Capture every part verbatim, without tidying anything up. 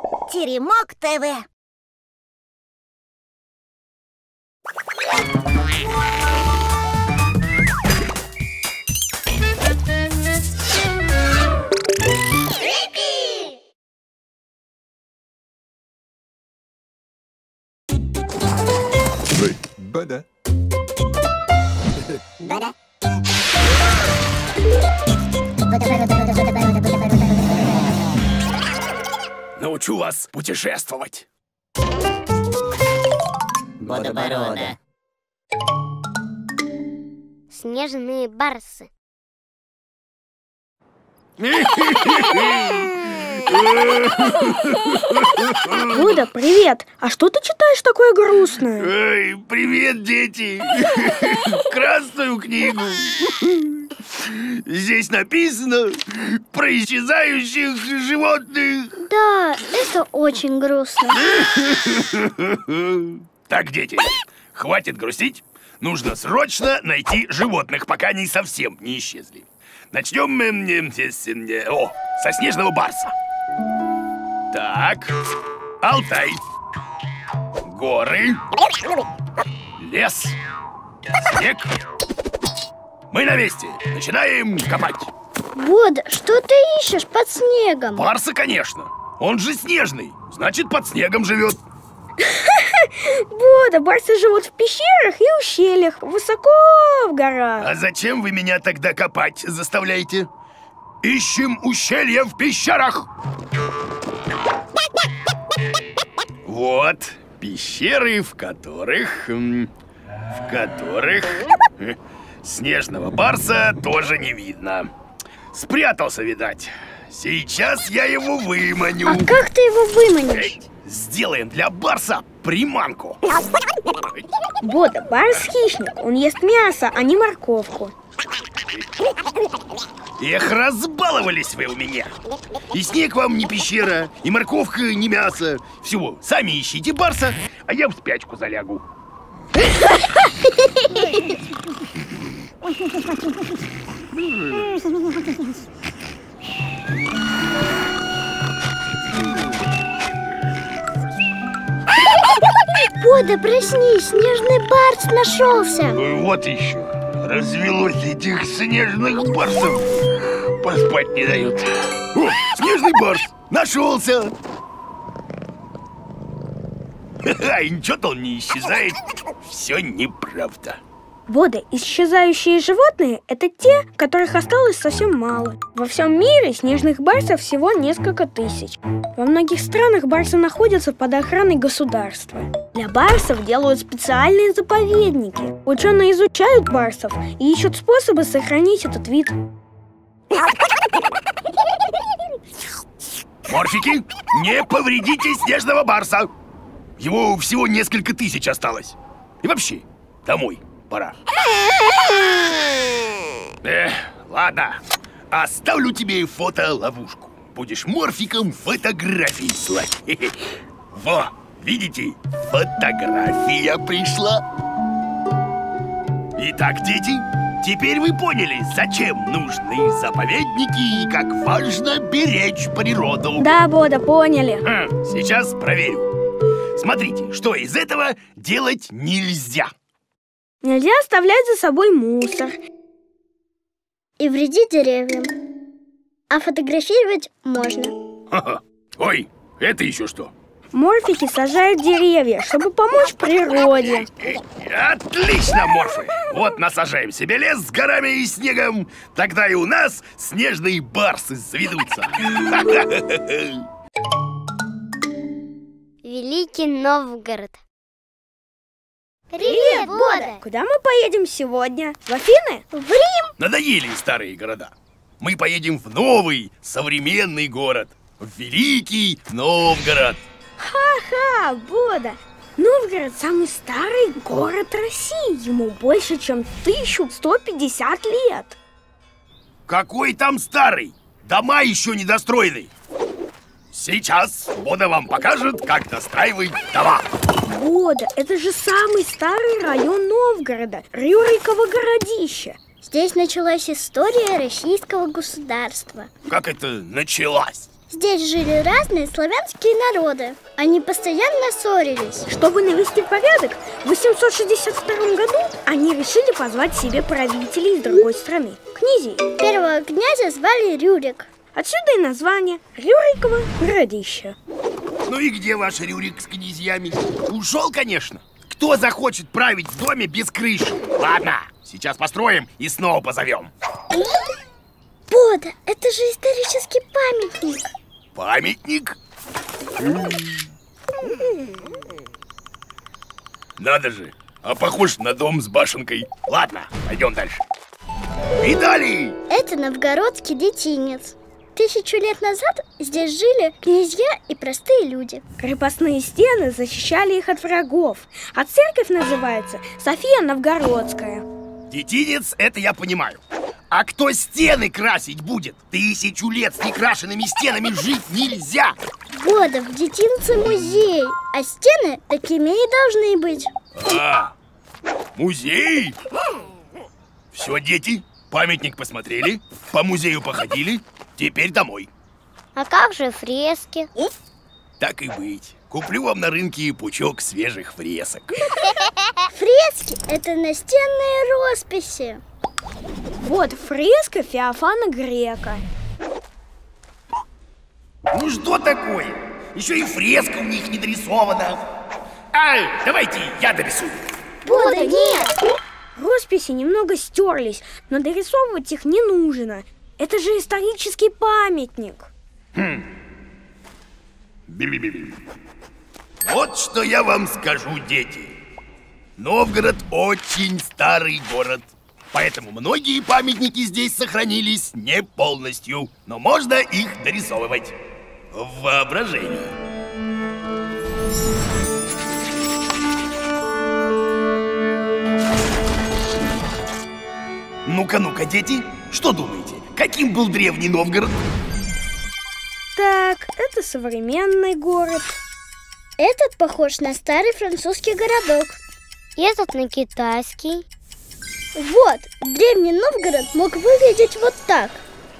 Теремок ТВ. Бада. Бада. Научу вас путешествовать. Бода-борода. Снежные барсы. Бода, привет! А что ты читаешь такое грустное? Эй, привет, дети! Красную книгу. Здесь написано про исчезающих животных. Да, это очень грустно. Так, дети, хватит грустить. Нужно срочно найти животных, пока они совсем не исчезли. Начнем мы э, о, со снежного барса. Так, Алтай, горы, лес, снег. Мы на месте. Начинаем копать. Бода, что ты ищешь под снегом? Барса, конечно. Он же снежный. Значит, под снегом живет. Бода, барсы живут в пещерах и ущельях, высоко в горах. А зачем вы меня тогда копать заставляете? Ищем ущелья в пещерах. Вот пещеры, в которых... В которых... Снежного барса тоже не видно. Спрятался, видать. Сейчас я его выманю. А как ты его выманишь? Сделаем для барса приманку. Бода, барс хищник, он ест мясо, а не морковку. Эх, разбаловались вы у меня. И снег вам не пещера, и морковка не мясо. Всего, сами ищите барса, а я в спячку залягу. Бода, проснись, снежный барс нашелся. Вот еще. Развелось этих снежных барсов. Поспать не дают. О, снежный барс нашелся. Ха-ха, ничего-то он не исчезает. Все неправда. Бода, исчезающие животные – это те, которых осталось совсем мало. Во всем мире снежных барсов всего несколько тысяч. Во многих странах барсы находятся под охраной государства. Для барсов делают специальные заповедники. Ученые изучают барсов и ищут способы сохранить этот вид. Морфики, не повредите снежного барса. Его всего несколько тысяч осталось. И вообще, домой пора. Эх, ладно. Оставлю тебе фотоловушку. Будешь морфиком фотографии слать. Во, видите? Фотография пришла. Итак, дети, теперь вы поняли, зачем нужны заповедники и как важно беречь природу. Да, Бода, поняли. Хм, сейчас проверю. Смотрите, что из этого делать нельзя. Нельзя оставлять за собой мусор. И вредить деревьям. А фотографировать можно. Ха-ха. Ой, это еще что? Морфики сажают деревья, чтобы помочь природе. Отлично, морфы! Вот насажаем себе лес с горами и снегом. Тогда и у нас снежные барсы заведутся. Великий Новгород. Привет, Бода! Куда мы поедем сегодня? В Афины? В Рим? Надоели старые города. Мы поедем в новый, современный город. В Великий Новгород. Ха-ха, Бода! Новгород самый старый город России. Ему больше, чем тысяча сто пятьдесят лет. Какой там старый? Дома еще не достроены. Сейчас Бода вам покажет, как достраивать дома. Бода, это же самый старый район Новгорода, Рюриково городище. Здесь началась история российского государства. Как это началась? Здесь жили разные славянские народы. Они постоянно ссорились. Чтобы навести порядок, в восемьсот шестьдесят втором году они решили позвать себе правителей из другой страны, князей. Первого князя звали Рюрик. Отсюда и название Рюриково городище. Ну и где ваш Рюрик с князьями? Ушел, конечно. Кто захочет править в доме без крыши? Ладно, сейчас построим и снова позовем. Бода, это же исторический памятник. Памятник? Надо же, а похож на дом с башенкой. Ладно, пойдем дальше. Видали? Это новгородский детинец. Тысячу лет назад здесь жили князья и простые люди. Крепостные стены защищали их от врагов, а церковь называется София Новгородская. Детинец, это я понимаю. А кто стены красить будет? Тысячу лет с некрашенными стенами жить нельзя. Бода, в детинце музей, а стены такими и должны быть. А, музей? Все, дети, памятник посмотрели, по музею походили, теперь домой. А как же фрески? Так и быть. Куплю вам на рынке пучок свежих фресок. Фрески – это настенные росписи. Вот фреска Феофана Грека. Ну что такое? Еще и фреска у них не дорисована. А, давайте я дорисую. Бода, нет! Росписи немного стерлись, но дорисовывать их не нужно. Это же исторический памятник. Хм. Би-би-би-би. Вот что я вам скажу, дети. Новгород очень старый город. Поэтому многие памятники здесь сохранились не полностью, но можно их дорисовывать в воображении. Ну-ка, ну-ка, дети, что думаете, каким был древний Новгород? Так, это современный город. Этот похож на старый французский городок. Этот на китайский. Вот, древний Новгород мог выглядеть вот так.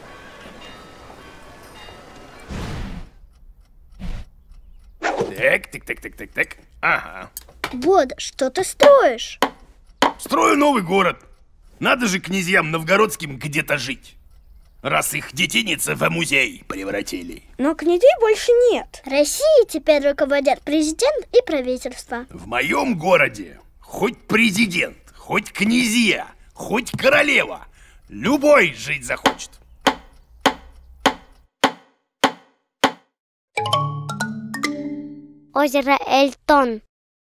Так, так, так, так, так, так. Ага. Бода, что ты строишь? Строю новый город. Надо же князьям новгородским где-то жить, раз их детиницы в музей превратили. Но князей больше нет. Россией теперь руководят президент и правительство. В моем городе хоть президент, хоть князья, хоть королева, любой жить захочет. Озеро Эльтон.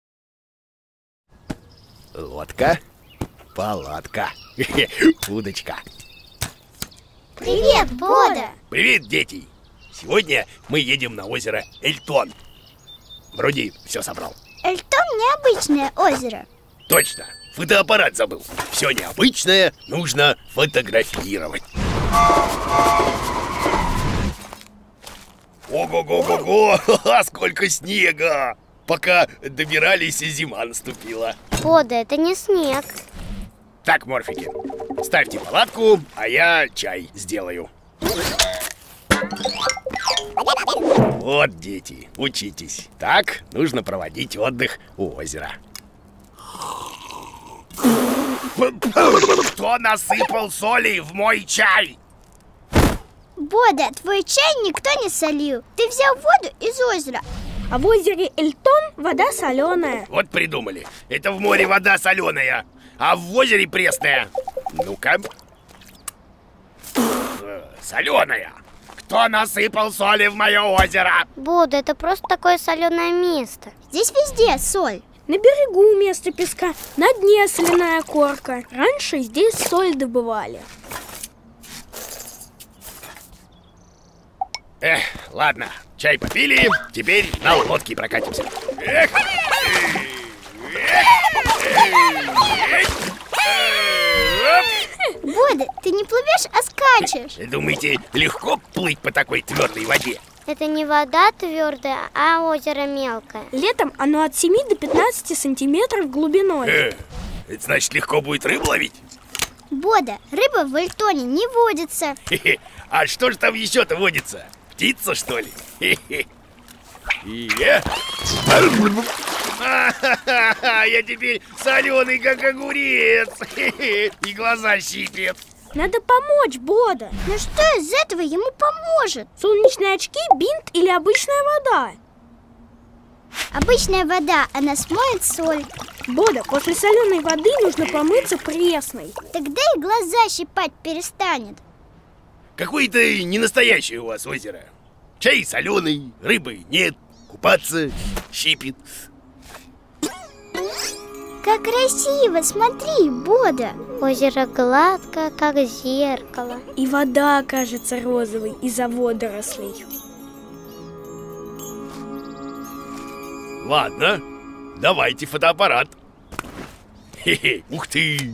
Лодка, палатка, удочка. Привет, Бода! Привет, дети! Сегодня мы едем на озеро Эльтон. Вроде все собрал. Эльтон необычное озеро. Точно, фотоаппарат забыл. Все необычное нужно фотографировать. Ого-го-го-го! Сколько снега! Пока добирались, зима наступила. Бода, это не снег. Так, морфики, ставьте палатку, а я чай сделаю. Вот, дети, учитесь. Так нужно проводить отдых у озера. Кто насыпал соли в мой чай? Бода, твой чай никто не солил. Ты взял воду из озера. А в озере Эльтон вода соленая. Вот придумали. Это в море вода соленая, а в озере пресная. Ну-ка. Соленая. Кто насыпал соли в мое озеро? Бода, это просто такое соленое место. Здесь везде соль. На берегу вместо песка, на дне соляная корка. Раньше здесь соль добывали. Эх, ладно, чай попили, теперь на лодке прокатимся. Эх. Бода, ты не плывешь, а скачешь. Думаете, легко плыть по такой твердой воде? Это не вода твердая, а озеро мелкое. Летом оно от семи до пятнадцати сантиметров глубиной. Э, это значит, легко будет рыбу ловить? Бода, рыба в Эльтоне не водится. Хе-хе, а что же там еще-то водится? птица, что ли? Хе-хе. И я... Я теперь соленый, как огурец. И глаза щиплет. Надо помочь, Бода. Но что из этого ему поможет? Солнечные очки, бинт или обычная вода? Обычная вода, она смоет соль. Бода, после соленой воды нужно помыться пресной. Тогда и глаза щипать перестанет. Какое-то ненастоящее у вас озеро. Чай соленый, рыбы нет, купаться щипит. Как красиво, смотри, Бода. Озеро гладкое, как зеркало. И вода кажется розовой из-за водорослей. Ладно, давайте фотоаппарат. Хе-хе, ух ты!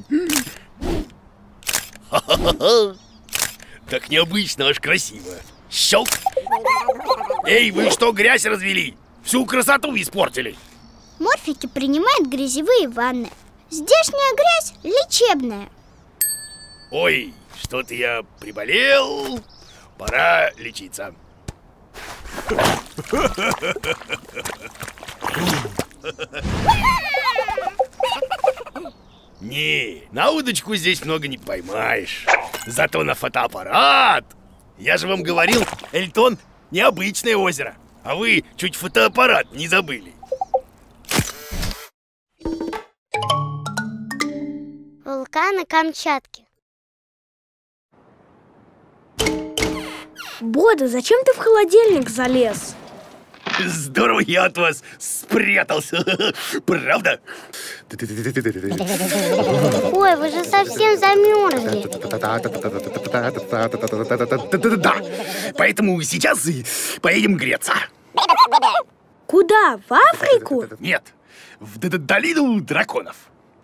Ха-ха-ха! Так необычно, аж красиво. Щелк! Эй, вы что, грязь развели? Всю красоту испортили. Морфики принимают грязевые ванны. Здешняя грязь лечебная. Ой, что-то я приболел. Пора лечиться. Не, на удочку здесь много не поймаешь. Зато на фотоаппарат. Я же вам говорил, Эльтон необычное озеро. А вы чуть фотоаппарат не забыли. Вулканы Камчатки. Бода, зачем ты в холодильник залез? Здорово я от вас спрятался. Правда? Ой, вы же совсем замерзли. Да. Поэтому сейчас поедем греться. Куда? В Африку? Нет, в долину драконов.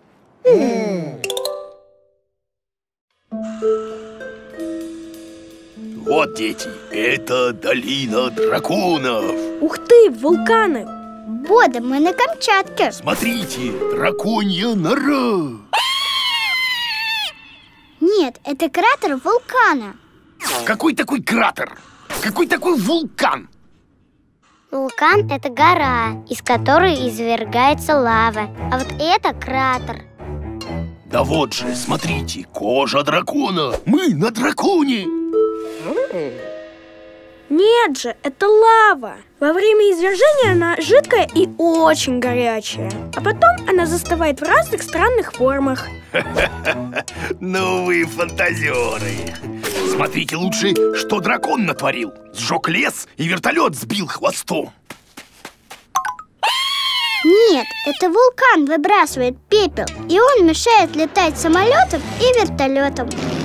Вот, дети, это долина драконов. Ух ты, вулканы! Бода, мы на Камчатке. Смотрите, драконья нора. Нет, это кратер вулкана. Какой такой кратер? Какой такой вулкан? Вулкан – это гора, из которой извергается лава. А вот это кратер. Да вот же, смотрите, кожа дракона. Мы на драконе. Нет же, это лава. Во время извержения она жидкая и очень горячая. А потом она застывает в разных странных формах. Ну вы фантазеры. Смотрите лучше, что дракон натворил. Сжег лес и вертолет сбил хвостом. Нет, это вулкан выбрасывает пепел, и он мешает летать самолетам и вертолетам.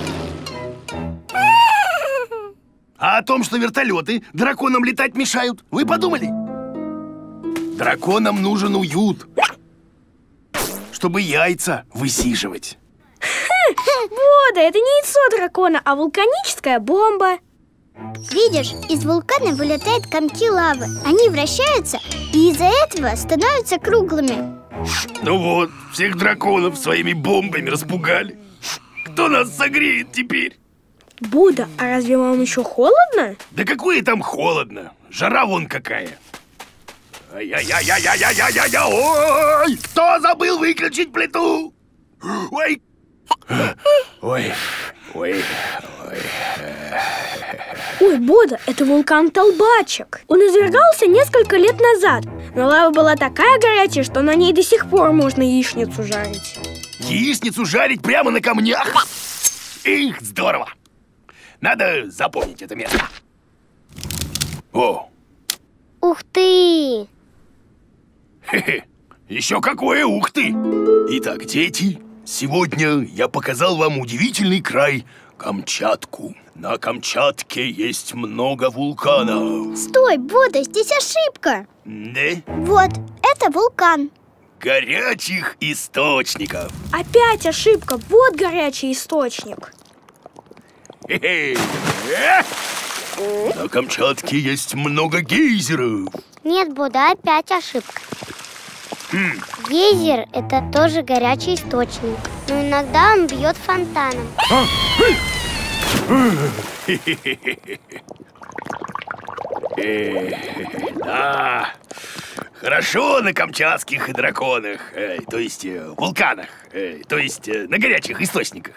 А о том, что вертолеты драконам летать мешают, вы подумали? Драконам нужен уют, чтобы яйца высиживать. Бода, это не яйцо дракона, а вулканическая бомба. Видишь, из вулкана вылетают комки лавы. Они вращаются и из-за этого становятся круглыми. Ну вот, всех драконов своими бомбами распугали. Кто нас согреет теперь? Бода, а разве вам еще холодно? Да какое там холодно? Жара вон какая. Ай-яй-яй-яй-яй-яй-яй-яй! Ой! Кто забыл выключить плиту? Ой! Ой! Ой! Ой! Ой, Бода, это вулкан Толбачек. Он извергался несколько лет назад. Но лава была такая горячая, что на ней до сих пор можно яичницу жарить. Яичницу жарить прямо на камнях? Их, здорово! Надо запомнить это место. О! Ух ты! Хе-хе! Еще какое ух ты! Итак, дети, сегодня я показал вам удивительный край Камчатку. На Камчатке есть много вулканов. Стой, Бода, здесь ошибка. Да? Вот, это вулкан. Горячих источников. Опять ошибка, вот горячий источник. Хе-хе. Э! На Камчатке есть много гейзеров. Нет, Бода, опять ошибка. Хм. Гейзер – это тоже горячий источник, но иногда он бьет фонтаном. Э, да, хорошо на камчатских драконах, э, то есть э, вулканах, э, то есть э, на горячих источниках.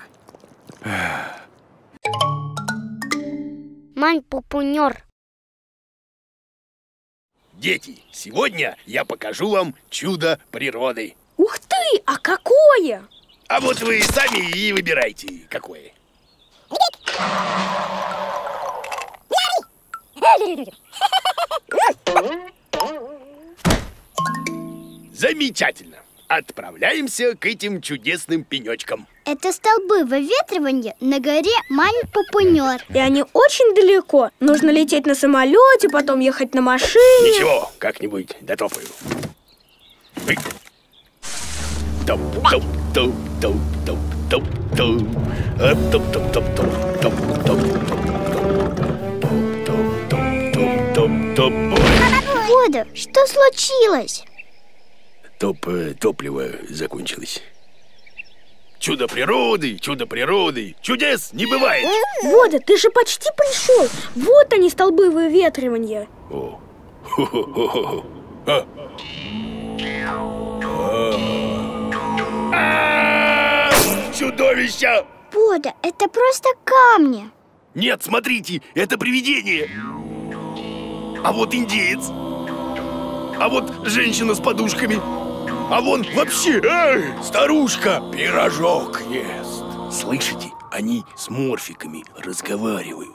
Мань-пупунер. Дети, сегодня я покажу вам чудо природы. Ух ты, а какое? А вот вы сами и выбирайте, какое. Замечательно. Отправляемся к этим чудесным пенечкам. Это столбы выветривания на горе Мань-пупунер. И они очень далеко. Нужно лететь на самолете, потом ехать на машине. Ничего, как-нибудь дотопаю. Ой. Топ, топ, топ, топ, топ, топ, топ. А, топ, топ, топ, топ, топ, топ, топ, топ, топ, топ, топ. Вода, что случилось? Топ, э, топливо закончилось. Чудо природы, чудо природы. Чудес не бывает. Вода, ты же почти пришел. Вот они, столбы выветривания. О. Хо-хо-хо-хо. А. А. Чудовища! Вода, это просто камни. Нет, смотрите, это привидение. А вот индеец. А вот женщина с подушками. А вон вообще, эй, старушка, пирожок ест. Слышите, они с морфиками разговаривают.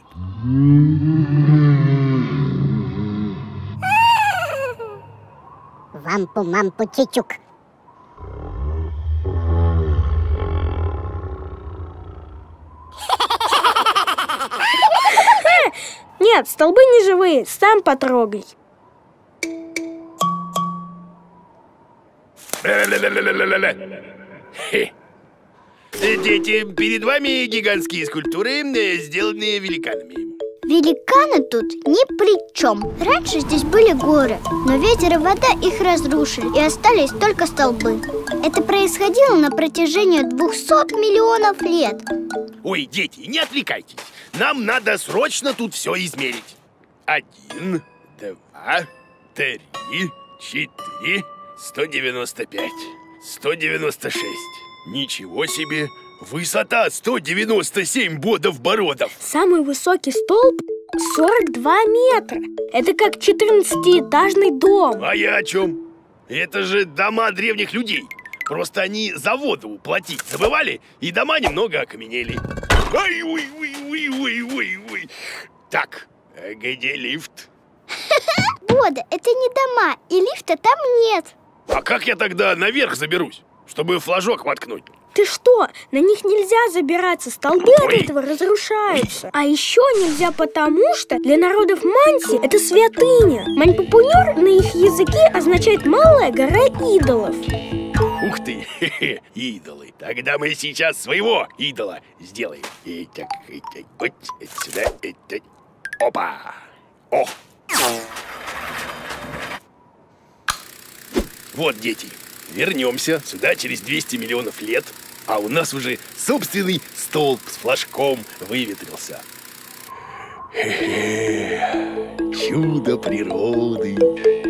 Вампу-мампу-тютюк. Нет, столбы не живые, сам потрогай. Хе. Дети, перед вами гигантские скульптуры, сделанные великанами. Великаны тут ни при чем. Раньше здесь были горы, но ветер и вода их разрушили, и остались только столбы. Это происходило на протяжении двухсот миллионов лет. Ой, дети, не отвлекайтесь. Нам надо срочно тут все измерить. Один, два, три, четыре, сто девяносто пять, сто девяносто шесть. Ничего себе! Высота сто девяносто семь бодов-бородов. Самый высокий столб сорок два метра. Это как четырнадцатиэтажный дом. А я о чем? Это же дома древних людей. Просто они за воду платить забывали, и дома немного окаменели. Ай, ой, ой, ой, ой, ой, ой. Так, а где лифт? Вода, это не дома, и лифта там нет. А как я тогда наверх заберусь, чтобы флажок воткнуть? Ты что? На них нельзя забираться, столбы от Ой. этого разрушаются. А еще нельзя потому, что для народов Манси это святыня. Мань-пупунер на их языке означает «малая гора идолов». Ух ты, хе-хе, идолы. Тогда мы сейчас своего идола сделаем. И так, и так, вот сюда, и так. Опа! О! Вот, дети, вернемся сюда через двести миллионов лет, а у нас уже собственный столб с флажком выветрился. Хе-хе, чудо природы.